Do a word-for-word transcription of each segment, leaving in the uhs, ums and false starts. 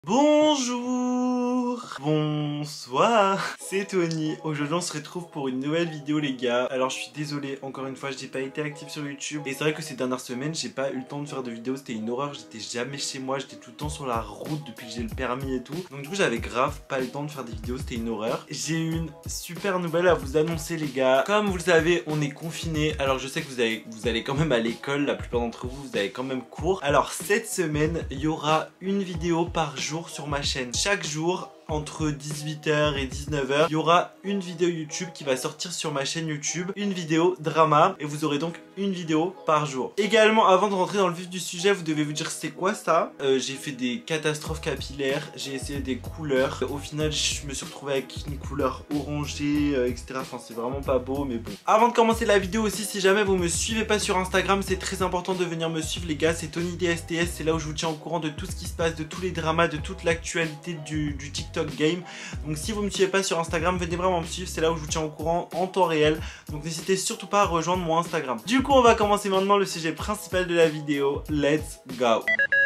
Bonjour, bonsoir, c'est Tony. Aujourd'hui on se retrouve pour une nouvelle vidéo les gars. Alors je suis désolé, encore une fois j'ai pas été actif sur YouTube. Et c'est vrai que ces dernières semaines j'ai pas eu le temps de faire de vidéos, c'était une horreur. J'étais jamais chez moi, j'étais tout le temps sur la route depuis que j'ai le permis et tout. Donc du coup j'avais grave pas le temps de faire des vidéos, c'était une horreur. J'ai une super nouvelle à vous annoncer les gars. Comme vous le savez on est confinés. Alors je sais que vous, avez, vous allez quand même à l'école, la plupart d'entre vous vous avez quand même cours. Alors cette semaine il y aura une vidéo par jour sur ma chaîne. Chaque jour entre dix-huit heures et dix-neuf heures, il y aura une vidéo YouTube qui va sortir sur ma chaîne YouTube, une vidéo drama, et vous aurez donc une vidéo par jour. Également, avant de rentrer dans le vif du sujet, vous devez vous dire c'est quoi ça. euh, J'ai fait des catastrophes capillaires, j'ai essayé des couleurs. Au final, je me suis retrouvé avec une couleur orangée, euh, et cetera. Enfin, c'est vraiment pas beau, mais bon. Avant de commencer la vidéo aussi, si jamais vous me suivez pas sur Instagram, c'est très important de venir me suivre les gars. C'est Tony D S T S, c'est là où je vous tiens au courant de tout ce qui se passe, de tous les dramas, de toute l'actualité du, du TikTok game. Donc si vous me suivez pas sur Instagram, venez vraiment me suivre, c'est là où je vous tiens au courant en temps réel. Donc n'hésitez surtout pas à rejoindre mon Instagram. Du coup on va commencer maintenant le sujet principal de la vidéo. Let's go.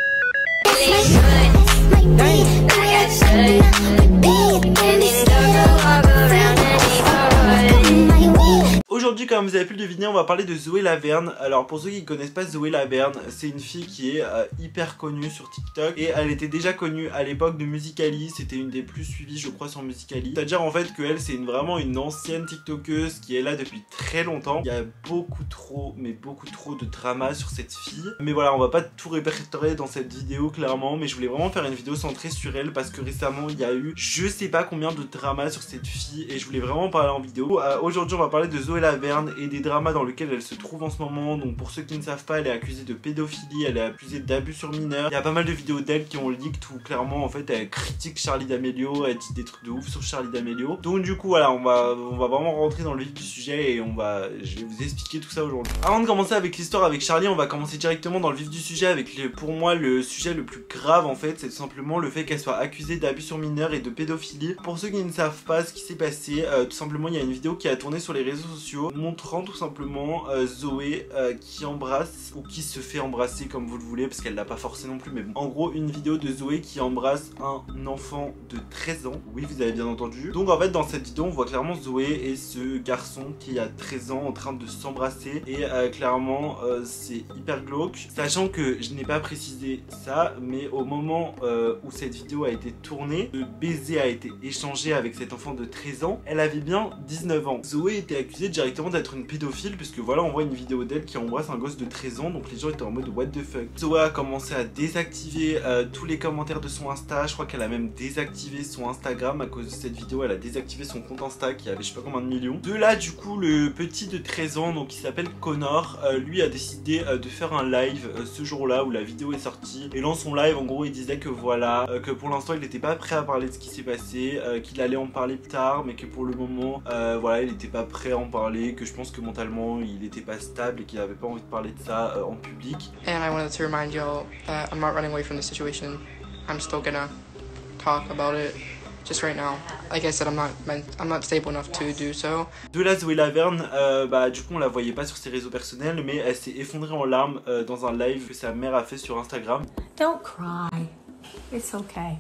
Aujourd'hui, comme vous avez pu le deviner, on va parler de Zoé Laverne. Alors pour ceux qui ne connaissent pas Zoé Laverne, c'est une fille qui est euh, hyper connue sur TikTok. Et elle était déjà connue à l'époque de Musical.ly. C'était une des plus suivies je crois sur Musical.ly. C'est-à-dire en fait qu'elle c'est une, vraiment une ancienne TikTokeuse qui est là depuis très longtemps. Il y a beaucoup trop, mais beaucoup trop de drama sur cette fille. Mais voilà, on va pas tout répertorier dans cette vidéo clairement. Mais je voulais vraiment faire une vidéo centrée sur elle parce que récemment il y a eu je sais pas combien de dramas sur cette fille. Et je voulais vraiment parler en vidéo. Euh, Aujourd'hui on va parler de Zoé Laverne et des dramas dans lesquels elle se trouve en ce moment. Donc pour ceux qui ne savent pas, elle est accusée de pédophilie, elle est accusée d'abus sur mineurs. Il y a pas mal de vidéos d'elle qui ont leak où clairement en fait elle critique Charli D'Amelio, elle dit des trucs de ouf sur Charli D'Amelio. Donc du coup voilà, on va, on va vraiment rentrer dans le vif du sujet et on va, je vais vous expliquer tout ça aujourd'hui. Avant de commencer avec l'histoire avec Charli, on va commencer directement dans le vif du sujet avec le, pour moi le sujet le plus grave en fait, c'est tout simplement le fait qu'elle soit accusée d'abus sur mineurs et de pédophilie. Pour ceux qui ne savent pas ce qui s'est passé, euh, tout simplement il y a une vidéo qui a tourné sur les réseaux sociaux montrant tout simplement euh, Zoé euh, qui embrasse ou qui se fait embrasser comme vous le voulez parce qu'elle l'a pas forcé non plus, mais bon. En gros une vidéo de Zoé qui embrasse un enfant de treize ans, oui vous avez bien entendu. Donc en fait dans cette vidéo on voit clairement Zoé et ce garçon qui a treize ans en train de s'embrasser et euh, clairement euh, c'est hyper glauque, sachant que je n'ai pas précisé ça, mais au moment euh, où cette vidéo a été tournée, le baiser a été échangé avec cet enfant de treize ans, elle avait bien dix-neuf ans. Zoé était accusée directement d'être une pédophile puisque voilà on voit une vidéo d'elle qui embrasse un gosse de treize ans, donc les gens étaient en mode what the fuck. Zoé a commencé à désactiver euh, tous les commentaires de son Insta, je crois qu'elle a même désactivé son Instagram à cause de cette vidéo, elle a désactivé son compte Insta qui avait je sais pas combien de millions. De là du coup le petit de treize ans, donc qui s'appelle Connor, euh, lui a décidé euh, de faire un live euh, ce jour là où la vidéo est sortie, et dans son live en gros il disait que voilà, euh, que pour l'instant il n'était pas prêt à parler de ce qui s'est passé, euh, qu'il allait en parler plus tard, mais que pour le moment euh, voilà il n'était pas prêt à en parler, que je pense que mentalement il n'était pas stable et qu'il n'avait pas envie de parler de ça euh, en public. And I wanted to remind y'all that I'm not running away from the situation. I'm still gonna talk about it. Just right now, like I said, I'm not I'm not stable enough to do so. De la Zoé Laverne, euh, bah du coup on la voyait pas sur ses réseaux personnels, mais elle s'est effondrée en larmes euh, dans un live que sa mère a fait sur Instagram. Don't cry. It's okay.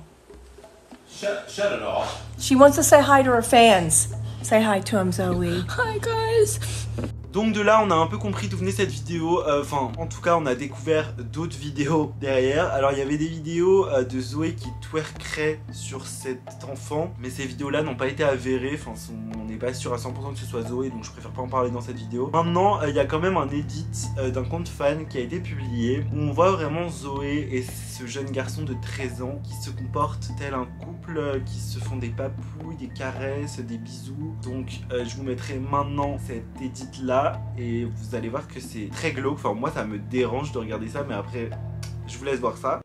Shut, shut it off. She wants to say hi to her fans. Say hi to them, Zoe. Hi, guys. Donc de là on a un peu compris d'où venait cette vidéo, enfin euh, en tout cas on a découvert d'autres vidéos derrière. Alors il y avait des vidéos euh, de Zoé qui twerkerait sur cet enfant, mais ces vidéos là n'ont pas été avérées, enfin on n'est pas sûr à cent pour cent que ce soit Zoé, donc je préfère pas en parler dans cette vidéo. Maintenant il euh, y a quand même un edit euh, d'un compte fan qui a été publié où on voit vraiment Zoé et ce jeune garçon de treize ans qui se comportent tel un couple, euh, qui se font des papouilles, des caresses, des bisous. Donc euh, je vous mettrai maintenant cet edit là et vous allez voir que c'est très glauque. Enfin moi ça me dérange de regarder ça, mais après je vous laisse voir ça.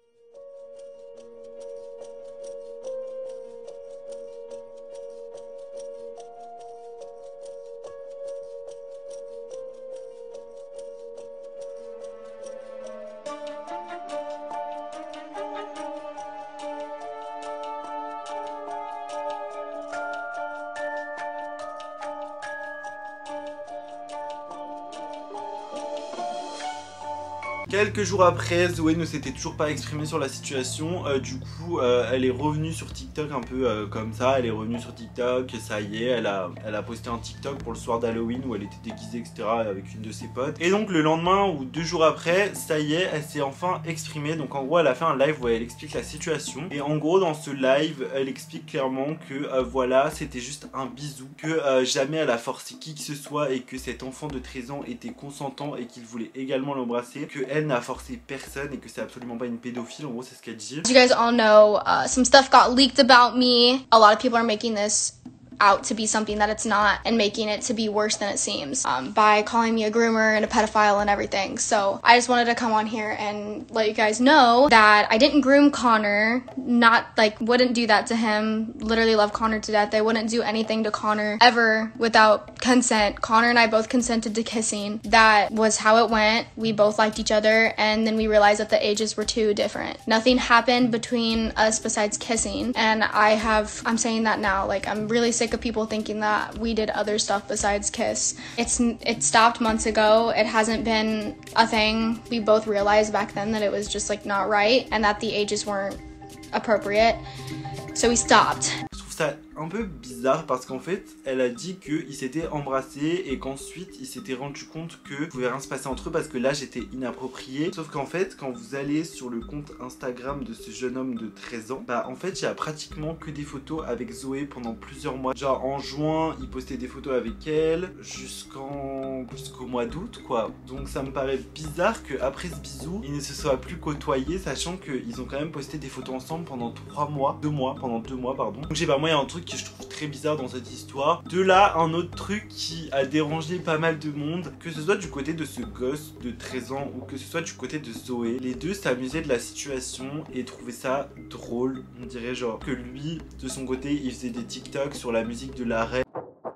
Quelques jours après, Zoé ne s'était toujours pas exprimée sur la situation, euh, du coup euh, elle est revenue sur TikTok un peu euh, comme ça, elle est revenue sur TikTok, ça y est, elle a, elle a posté un TikTok pour le soir d'Halloween où elle était déguisée et cetera avec une de ses potes. Et donc le lendemain ou deux jours après, ça y est, elle s'est enfin exprimée. Donc en gros elle a fait un live où elle explique la situation. Et en gros dans ce live, elle explique clairement que euh, voilà, c'était juste un bisou, que euh, jamais elle a forcé qui que ce soit et que cet enfant de treize ans était consentant et qu'il voulait également l'embrasser, que elle n'a forcé personne et que c'est absolument pas une pédophile. En gros c'est ce qu'elle dit. As you guys all know, uh, some stuff got leaked about me. A lot of people are making this out to be something that it's not and making it to be worse than it seems um, by calling me a groomer and a pedophile and everything. So I just wanted to come on here and let you guys know that I didn't groom Connor, not like wouldn't do that to him, literally love Connor to death. I wouldn't do anything to Connor ever without consent. Connor and I both consented to kissing. That was how it went. We both liked each other and then we realized that the ages were too different. Nothing happened between us besides kissing, and I have, I'm saying that now, like I'm really sick of people thinking that we did other stuff besides kiss. It's it stopped months ago. It hasn't been a thing. We both realized back then that it was just like not right and that the ages weren't appropriate. So we stopped. Je trouve ça un peu bizarre parce qu'en fait elle a dit qu'ils s'étaient embrassés et qu'ensuite ils s'étaient rendu compte que pouvait rien se passer entre eux parce que l'âge était inapproprié. Sauf qu'en fait quand vous allez sur le compte Instagram de ce jeune homme de treize ans, bah en fait il y a pratiquement que des photos avec Zoé pendant plusieurs mois. Genre en juin il postait des photos avec elle jusqu'en jusqu'au mois d'août quoi. Donc ça me paraît bizarre qu'après ce bisou ils ne se soient plus côtoyés, sachant qu'ils ont quand même posté des photos ensemble pendant trois mois, deux mois, pendant deux mois pardon. Donc j'ai pas, moi il y a un truc que je trouve très bizarre dans cette histoire. De là, un autre truc qui a dérangé pas mal de monde, que ce soit du côté de ce gosse de treize ans ou que ce soit du côté de Zoé, les deux s'amusaient de la situation et trouvaient ça drôle. On dirait genre que lui, de son côté, il faisait des TikTok sur la musique de la reine.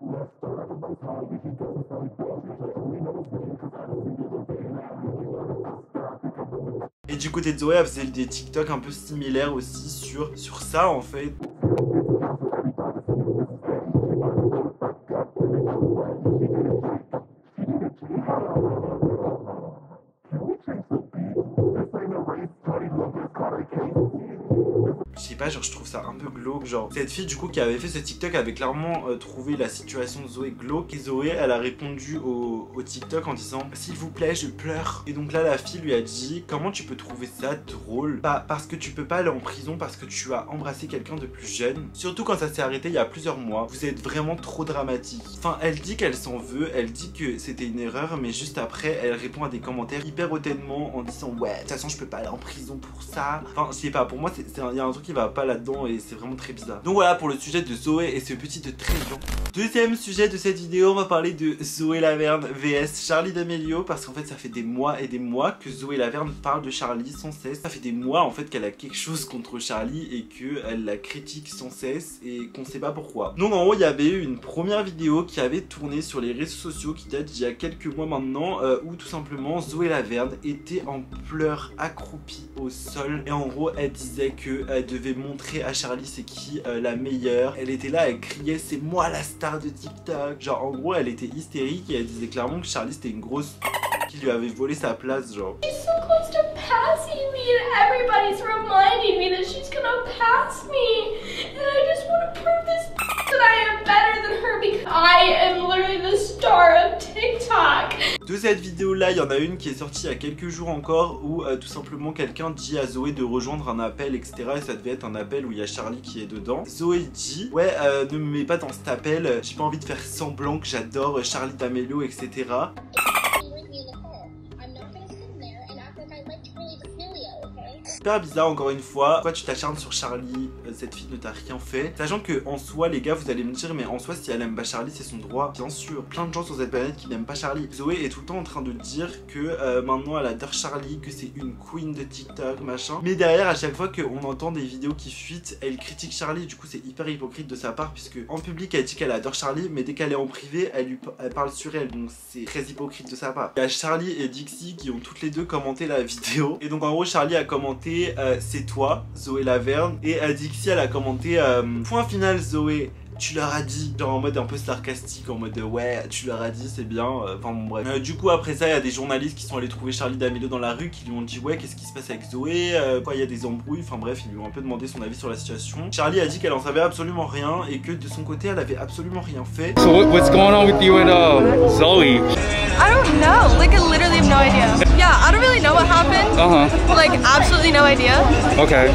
Et du côté de Zoé, elle faisait des TikTok un peu similaires aussi sur, sur ça en fait. Je sais pas, genre je trouve ça un peu glauque. Genre cette fille du coup qui avait fait ce TikTok avait clairement euh, trouvé la situation de Zoé glauque. Et Zoé elle a répondu au, au TikTok en disant s'il vous plaît je pleure. Et donc là la fille lui a dit comment tu peux trouver ça drôle? Bah parce que tu peux pas aller en prison parce que tu as embrassé quelqu'un de plus jeune. Surtout quand ça s'est arrêté il y a plusieurs mois. Vous êtes vraiment trop dramatique. Enfin elle dit qu'elle s'en veut, elle dit que c'était une erreur, mais juste après elle répond à des commentaires hyper hautainement en disant ouais de toute façon je peux pas aller en prison pour ça. Enfin je sais pas, pour moi il y a un truc qui va pas là-dedans et c'est vraiment très bizarre. Donc voilà pour le sujet de Zoé et ce petit de treize ans. Deuxième sujet de cette vidéo, on va parler de Zoé Laverne vs Charli D'Amelio, parce qu'en fait ça fait des mois et des mois que Zoé Laverne parle de Charli sans cesse. Ça fait des mois en fait qu'elle a quelque chose contre Charli et qu'elle la critique sans cesse et qu'on sait pas pourquoi. Donc en gros il y avait eu une première vidéo qui avait tourné sur les réseaux sociaux qui date d'il y a quelques mois maintenant, euh, où tout simplement Zoé Laverne était en pleurs accroupie au sol et en gros elle disait qu'elle devait montrer à Charli c'est qui euh, la meilleure. Elle était là, elle criait c'est moi la star de TikTok. Genre en gros elle était hystérique et elle disait clairement que Charli c'était une grosse qui lui avait volé sa place genre. She's so close to passing me and everybody's reminding me that she's gonna pass me and I just want to prove this that I am better than her because I am literally the star of TikTok. De cette vidéo là il y en a une qui est sortie il y a quelques jours encore où euh, tout simplement quelqu'un dit à Zoé de rejoindre un appel etc et ça devait être un appel où il y a Charli qui est dedans. Zoé dit ouais euh, ne me mets pas dans cet appel, j'ai pas envie de faire semblant que j'adore Charli D'Amelio etc. Super bizarre encore une fois. Pourquoi tu t'acharnes sur Charli? Cette fille ne t'a rien fait. Sachant que en soi les gars vous allez me dire mais en soi si elle aime pas Charli c'est son droit. Bien sûr, plein de gens sur cette planète qui n'aiment pas Charli. Zoé est tout le temps en train de dire que euh, maintenant elle adore Charli, que c'est une queen de TikTok machin. Mais derrière à chaque fois qu'on entend des vidéos qui fuitent, elle critique Charli. Du coup c'est hyper hypocrite de sa part puisque en public elle dit qu'elle adore Charli mais dès qu'elle est en privé elle, lui, elle parle sur elle. Donc c'est très hypocrite de sa part. Il y a Charli et Dixie qui ont toutes les deux commenté la vidéo. Et donc en gros Charli a commenté euh, c'est toi Zoé Laverne et euh, Dixie elle a commenté euh, point final Zoé tu leur as dit, genre en mode un peu sarcastique, en mode ouais, tu leur as dit, c'est bien, enfin bon bref. Euh, du coup après ça, il y a des journalistes qui sont allés trouver Charli D'Amelio dans la rue, qui lui ont dit ouais, qu'est-ce qui se passe avec Zoé, euh, quoi, il y a des embrouilles, enfin bref, ils lui ont un peu demandé son avis sur la situation. Charli a dit qu'elle en savait absolument rien et que de son côté, elle avait absolument rien fait. So what, what's going on with you and uh, Zoe? I don't know. Like, I literally have no idea. Yeah, I don't really know what happened. Uh huh. Like, absolutely no idea. Okay.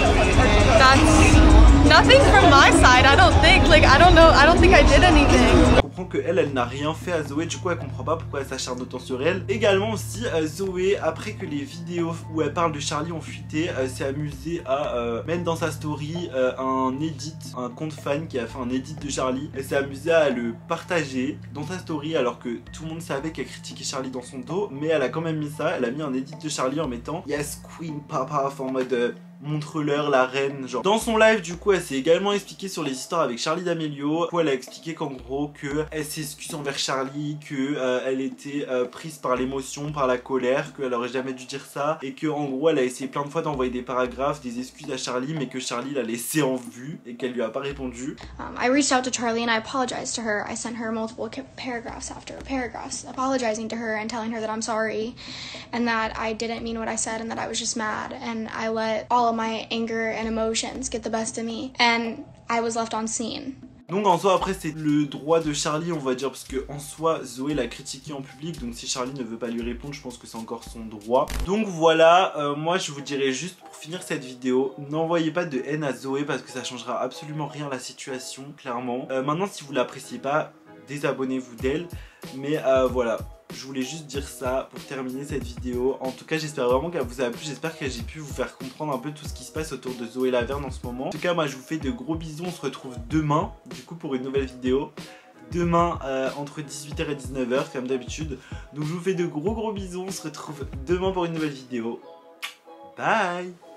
That's nothing from my side, I don't think. Like, I don't know. I don't think I did anything. On comprend que elle, elle n'a rien fait à Zoé, du coup elle comprend pas pourquoi elle s'acharne autant sur elle. Également aussi, euh, Zoé, après que les vidéos où elle parle de Charli ont fuité, euh, s'est amusée à euh, mettre dans sa story euh, un edit, un compte fan qui a fait un edit de Charli. Elle s'est amusée à le partager dans sa story alors que tout le monde savait qu'elle critiquait Charli dans son dos, mais elle a quand même mis ça, elle a mis un edit de Charli en mettant Yes Queen Papa, en mode euh, montre-leur la reine, genre. Dans son live, du coup, elle s'est également expliquée sur les histoires avec Charli D'Amelio. Du coup, elle a expliqué qu'en gros, que elle s'excuse envers Charli, que euh, elle était euh, prise par l'émotion, par la colère, qu'elle aurait jamais dû dire ça, et que en gros, elle a essayé plein de fois d'envoyer des paragraphes, des excuses à Charli, mais que Charli l'a laissé en vue et qu'elle lui a pas répondu. Um, I reached out to Charli and I apologized to her. I sent her multiple paragraphs after paragraphs, apologizing to her and telling her that I'm sorry, and that I didn't mean what I said, and that I was just mad, and I let all my anger and emotions get the best of me, and I was left on scene. Donc en soi après c'est le droit de Charli, on va dire, parce que en soi Zoé l'a critiqué en public, donc si Charli ne veut pas lui répondre, je pense que c'est encore son droit. Donc voilà, euh, moi je vous dirais juste pour finir cette vidéo, n'envoyez pas de haine à Zoé parce que ça changera absolument rien à la situation, clairement. Euh, maintenant si vous l'appréciez pas, désabonnez-vous d'elle, mais euh, voilà. Je voulais juste dire ça pour terminer cette vidéo. En tout cas, j'espère vraiment qu'elle vous a plu. J'espère que j'ai pu vous faire comprendre un peu tout ce qui se passe autour de Zoé Laverne en ce moment. En tout cas, moi, je vous fais de gros bisous. On se retrouve demain, du coup, pour une nouvelle vidéo. Demain, euh, entre dix-huit heures et dix-neuf heures, comme d'habitude. Donc, je vous fais de gros gros bisous. On se retrouve demain pour une nouvelle vidéo. Bye!